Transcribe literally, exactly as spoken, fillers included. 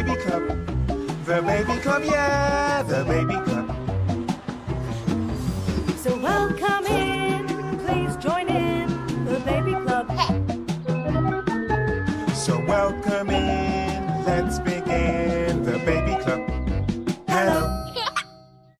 baby club. The baby club, yeah, the baby club. So welcome in, please join in the baby club. So welcome in, let's be